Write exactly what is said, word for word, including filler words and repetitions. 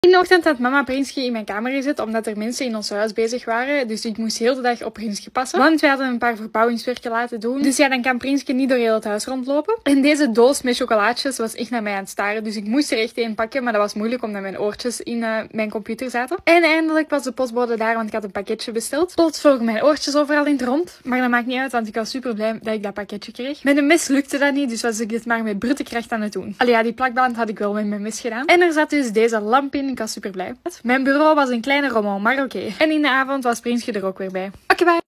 In de ochtend had mama Prinsje in mijn kamer gezet, omdat er mensen in ons huis bezig waren. Dus ik moest heel de dag op Prinsje passen. Want wij hadden een paar verbouwingswerken laten doen. Dus ja, dan kan Prinsje niet door heel het huis rondlopen. En deze doos met chocolaatjes was echt naar mij aan het staren. Dus ik moest er echt één pakken. Maar dat was moeilijk, omdat mijn oortjes in uh, mijn computer zaten. En eindelijk was de postbode daar, want ik had een pakketje besteld. Plots vlogen mijn oortjes overal in het rond. Maar dat maakt niet uit, want ik was super blij dat ik dat pakketje kreeg. Met een mes lukte dat niet, dus was ik dit maar met brute kracht aan het doen. Allee, ja, die plakband had ik wel met mijn mes gedaan. En er zat dus deze lamp in. Ik was super blij. Mijn bureau was een kleine rommel, maar oké. Okay. En in de avond was Prinsje er ook weer bij. Oké, okay, bye!